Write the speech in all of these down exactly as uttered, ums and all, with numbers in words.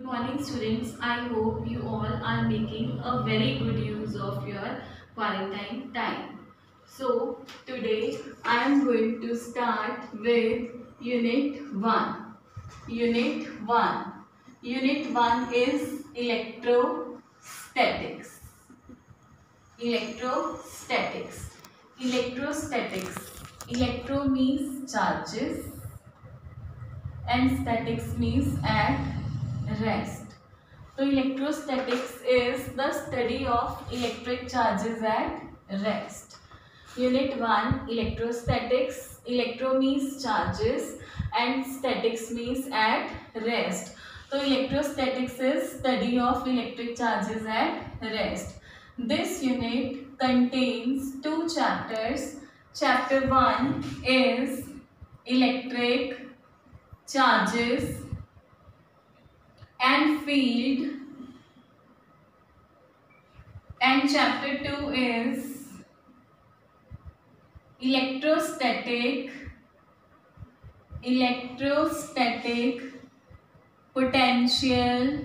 morning students. I hope you all are making a very good use of your quarantine time. So today I am going to start with unit one. Unit one. Unit one is electrostatics. Electrostatics. Electrostatics. Electro means charges and statics means at rest. So electrostatics is the study of electric charges at rest. Unit one, electrostatics. Electro means charges and statics means at rest. So electrostatics is study of electric charges at rest. This unit contains two chapters. Chapter one is electric charges and field, and chapter two is electrostatic electrostatic potential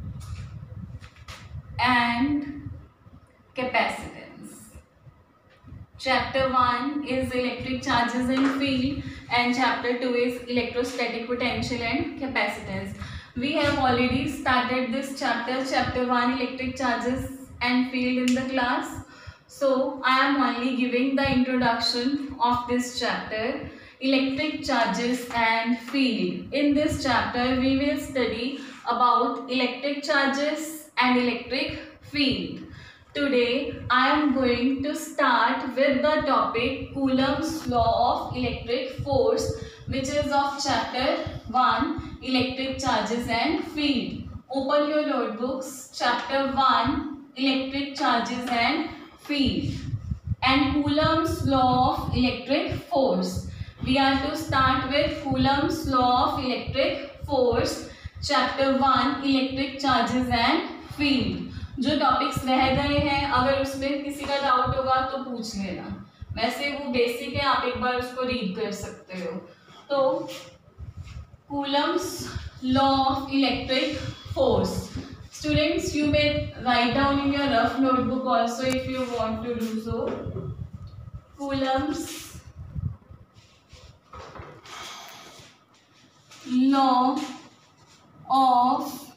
and capacitance. Chapter one is electric charges and field and chapter two is electrostatic potential and capacitance. We have already started this chapter, chapter one, electric charges and field in the class. So I am only giving the introduction of this chapter, electric charges and field. In this chapter we will study about electric charges and electric field. Today I am going to start with the topic Coulomb's law of electric force, which is of chapter one, electric charges and field. Open your notebooks, chapter one, electric charges and field, and Coulomb's law of electric force. We are to start with Coulomb's law of electric force, chapter one, electric charges and field. जो topics रह गए हैं, अगर उसमें किसी का doubt होगा तो पूछ लेना. वैसे वो बेसिक है, आप एक बार उसको रीड कर सकते हो. तो Coulomb's law of electric force. Students, you may write down in your rough notebook also if you want to do so. Coulomb's law of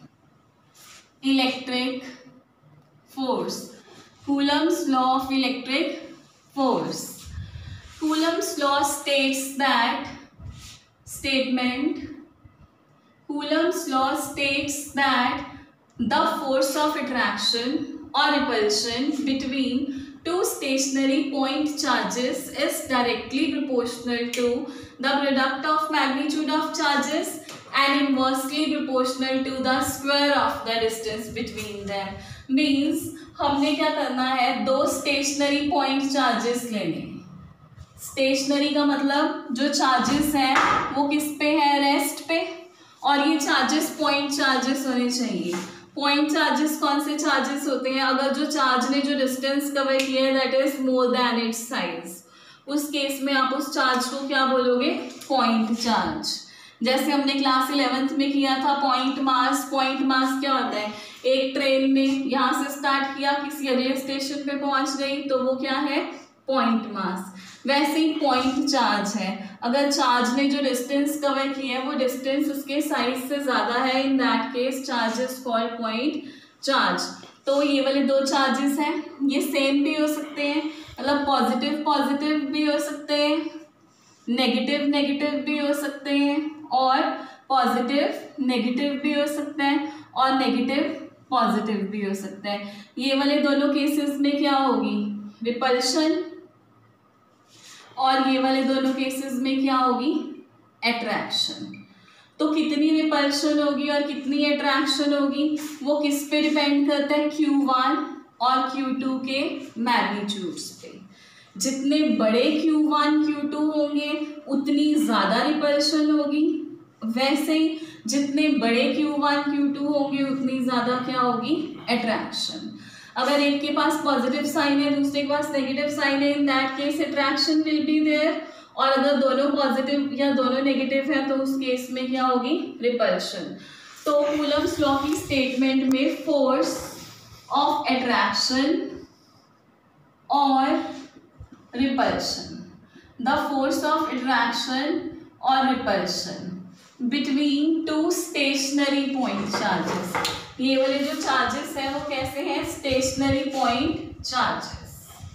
electric force. Coulomb's law of electric force. Coulomb's law states that statement Coulomb's law states that the force of attraction or repulsion between two stationary point charges is directly proportional to the product of magnitude of charges and inversely proportional to the square of the distance between them. Means हमने क्या करना है, दो stationary point charges लेने. Stationary का मतलब जो charges हैं वो किस पे है, रेस्ट पे, और ये चार्जेस पॉइंट चार्जेस होने चाहिए. पॉइंट चार्जेस कौन से चार्जेस होते हैं, अगर जो चार्ज ने जो डिस्टेंस कवर किया है that is more than its size, उस केस में आप उस चार्ज को क्या बोलोगे, पॉइंट चार्ज. जैसे हमने क्लास इलेवेंथ में किया था पॉइंट मास. पॉइंट मास क्या होता है, एक ट्रेन ने यहाँ से स्टार्ट किया, किसी अगले स्टेशन पे पहुंच गई, तो वो क्या है, पॉइंट मास. वैसे ही पॉइंट चार्ज है, अगर चार्ज ने जो डिस्टेंस कवर किया है वो डिस्टेंस उसके साइज से ज़्यादा है, in that case charge is called point charge. तो ये वाले दो चार्जेस हैं, ये सेम भी हो सकते हैं, मतलब पॉजिटिव पॉजिटिव भी हो सकते हैं, नेगेटिव नेगेटिव भी हो सकते हैं, और पॉजिटिव नेगेटिव भी हो सकते हैं, और नेगेटिव पॉजिटिव भी हो सकता है. ये वाले दोनों केसेस में क्या होगी, रिपल्शन, और ये वाले दोनों केसेस में क्या होगी, अट्रैक्शन. तो कितनी रिपल्शन होगी और कितनी अट्रैक्शन होगी वो किस पे डिपेंड करता है, क्यू वन और क्यू टू के मैग्नीट्यूड्स पे. जितने बड़े क्यू वन क्यू टू होंगे उतनी ज़्यादा रिपल्शन होगी, वैसे ही जितने बड़े क्यू वन क्यू टू होंगे उतनी ज़्यादा क्या होगी, अट्रैक्शन. अगर एक के पास पॉजिटिव साइन है दूसरे के पास नेगेटिव साइन है, in that case attraction will be there, और अगर दोनों पॉजिटिव या दोनों नेगेटिव है तो उस केस में क्या होगी, रिपल्शन. तो कूलम्स लॉ की स्टेटमेंट में फोर्स ऑफ अट्रैक्शन और repulsion, the force of attraction और repulsion between two stationary point charges. ये वाले जो चार्जेस हैं वो कैसे हैं? Stationary point charges.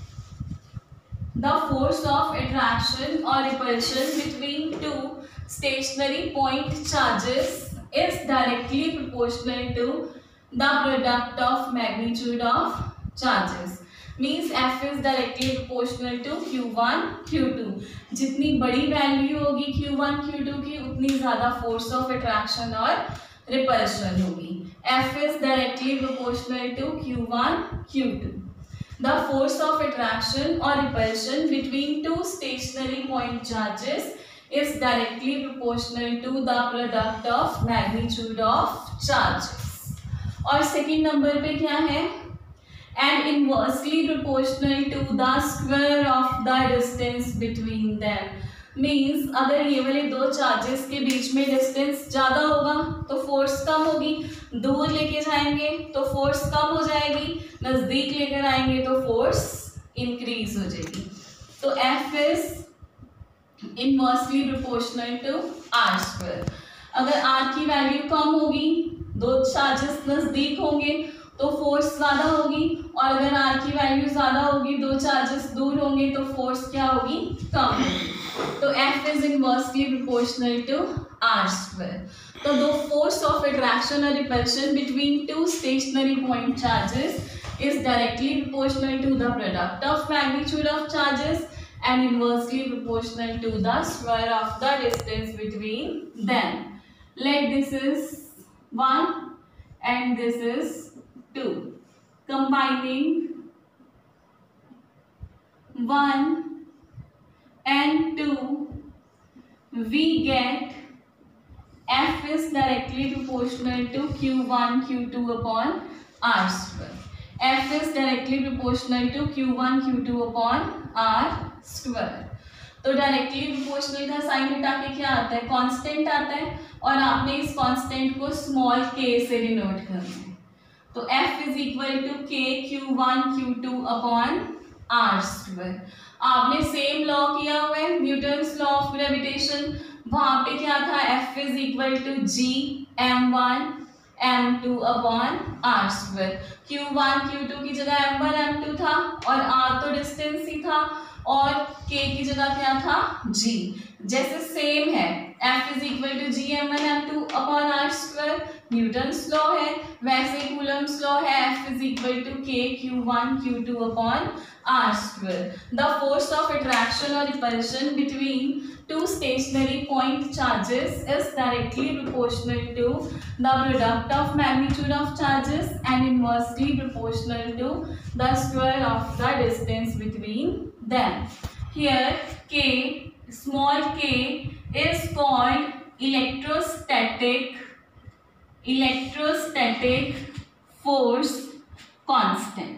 The force of attraction और repulsion between two stationary point charges is directly proportional to the product of magnitude of charges. Means F is directly proportional to Q one, Q two. जितनी बड़ी value होगी Q one, Q two की उतनी ज़्यादा force of attraction और repulsion होगी। F is directly proportional to Q one, Q two. The force of attraction or repulsion between two stationary point charges is directly proportional to the product of magnitude of charges. और second number पे क्या है? And inversely proportional to the square of the distance between them. Means अगर ये वाले दो charges के बीच में डिस्टेंस ज़्यादा होगा तो फोर्स कम होगी, दूर लेके जाएंगे तो फोर्स कम हो जाएगी, नज़दीक लेकर आएंगे तो फोर्स इंक्रीज हो जाएगी। तो F is inversely proportional to R square. अगर आर की वैल्यू कम होगी, दो चार्जेस नजदीक होंगे तो फोर्स ज्यादा होगी, और अगर आर की वैल्यू ज्यादा होगी, दो चार्जेस दूर होंगे तो फोर्स क्या होगी? कम होगी। तो F is inversely proportional to R square. तो दो फोर्स ऑफ अट्रैक्शन और repulsion between two stationary point charges is directly proportional to the product of magnitude of charges and inversely proportional to the square of the distance between them. Let this is one and this is two. Combining one and two, we get F is directly proportional to Q one, Q two upon R square. F is directly proportional to Q one, Q two upon R square. तो directly proportional का sign हटा के क्या आता है? Constant आता है, और आपने इस कांस्टेंट को स्मॉल के से डिनोट करना है। तो F is equal to k q one q two upon R square. आपने सेम लॉ किया हुआ है, न्यूटन्स लॉ ऑफ ग्रेविटेशन। वहां पे क्या था? F is equal to G M one M two upon R square. Q one q two की जगह एम वन एम टू था, और आर तो डिस्टेंस ही था, और k की जगह क्या था? g। जैसे सेम है, F is equal to G M one M two upon R square, Newton's law है, वैसे कूलम्स लॉ है, F is equal to k q one q two upon R square. The force of attraction और repulsion between two stationary point charges is directly proportional to the product of magnitude of charges and inversely proportional to the square of the distance between them. Here K, small k, is called electrostatic electrostatic force constant.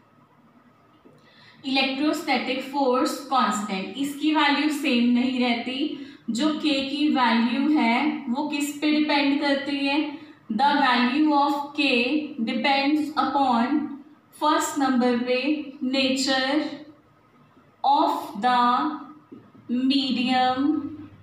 Electrostatic force constant, इसकी value same नहीं रहती। जो के की value है वो किस पे डिपेंड करती है? The value of k depends upon first number पे nature of the medium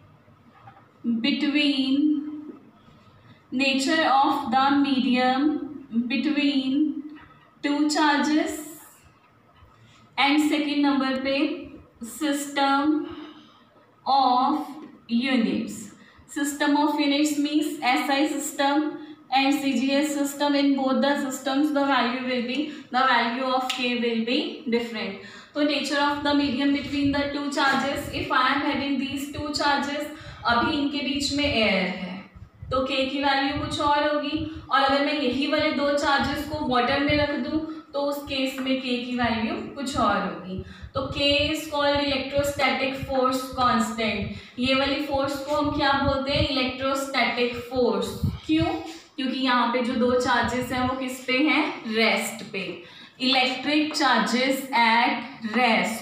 between nature of the medium between two charges, and second number पे system of units. System of units means S I system and C G S system. In both the systems the value will be the value of k will be different. तो nature of the medium between the two charges, if I am having these two charges, अभी इनके बीच में air है तो के की value कुछ और होगी, और अगर मैं यही वाले दो चार्जेस को वाटर में रख दूं तो उस केस में k की वैल्यू कुछ और होगी। तो k is called electrostatic force constant. ये वाली फोर्स को हम क्या बोलते हैं? Electrostatic force. क्यों? क्योंकि यहाँ पे जो दो चार्जेस हैं वो किस पे हैं? रेस्ट पे। इलेक्ट्रिक चार्जेस एट रेस्ट,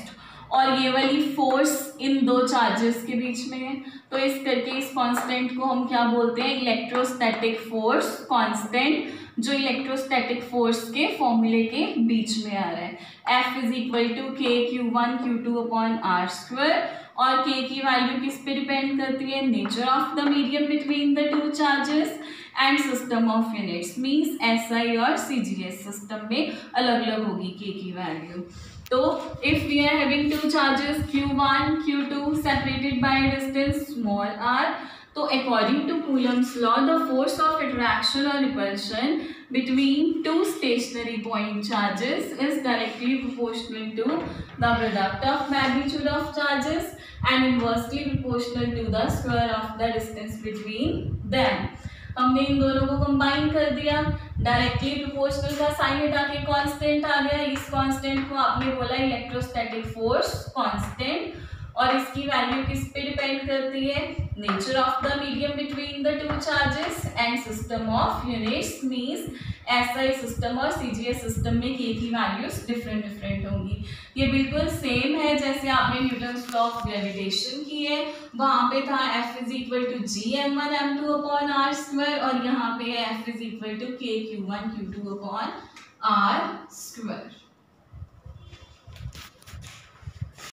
और ये वाली फोर्स इन दो चार्जेस के बीच में है, तो इस करके इस कांस्टेंट को हम क्या बोलते हैं, इलेक्ट्रोस्टैटिक फोर्स कांस्टेंट, जो इलेक्ट्रोस्टैटिक फोर्स के फॉर्मूले के बीच में आ रहा है। F is equal to k q one q two upon R square, और k की वैल्यू किस पे डिपेंड करती है, nature of the medium between the two charges and system of units, means SI और सीजीएस सिस्टम में अलग अलग होगी k की वैल्यू। तो if we are having two charges Q one q two separated by distance small r, तो according to Coulomb's law the force of attraction और repulsion between two stationary point charges is directly proportional to the product of magnitude of charges and inversely proportional to the square of the distance between them। हमने इन दोनों को combine कर दिया, directly proportional का sign हटा के constant आ गया, इस कांस्टेंट को आपने बोला इलेक्ट्रोस्टैटिक फोर्स कांस्टेंट, और इसकी वैल्यू किस पे डिपेंड करती है, nature of the medium between the two charges and system of units, means SI system और सीजीएस सिस्टम में के की वैल्यूज डिफरेंट डिफरेंट होंगी। ये बिल्कुल सेम है जैसे आपने न्यूटन्स लॉ ऑफ ग्रेविटेशन की है, वहां पे था F is equal to G M one M two upon R square, और यहाँ पे है F is equal to k q one q two upon R square.